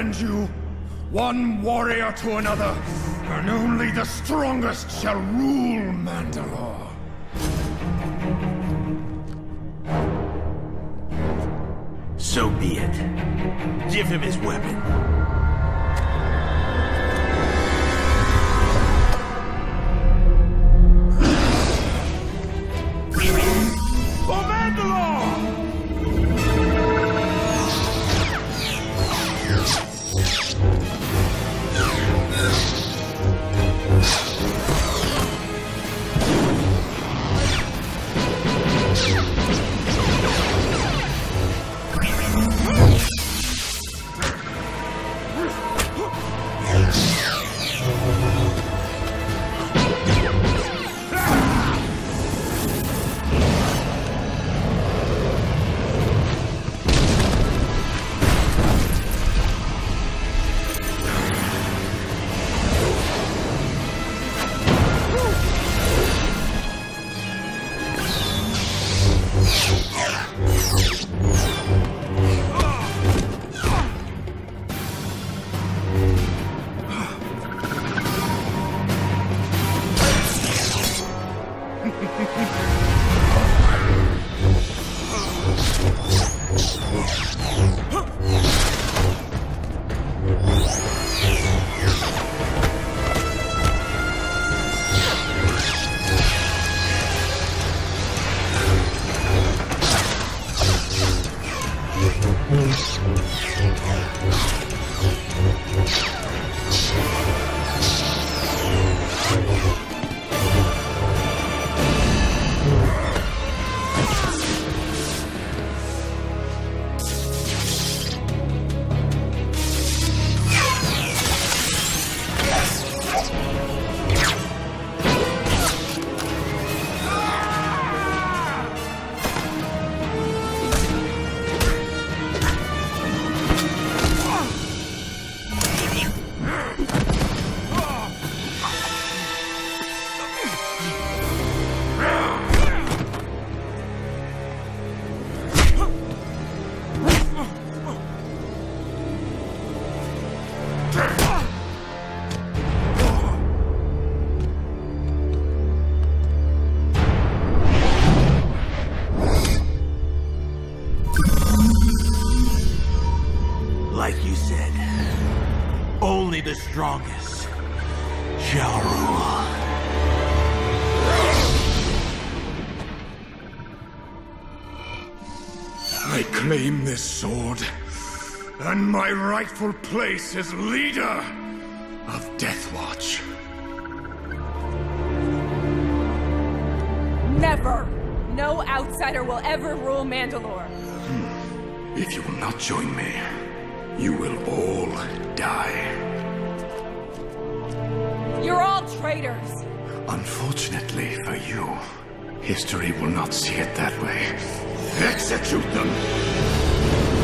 avenge you, one warrior to another, and only the strongest shall rule Mandalore. So be it. Give him his weapon. For Mandalore! Like you said, only the strongest shall rule. I claim this sword, and my rightful place as leader of Death Watch. Never! No outsider will ever rule Mandalore. If you will not join me, you will all die. You're all traitors! Unfortunately for you, history will not see it that way. Execute them!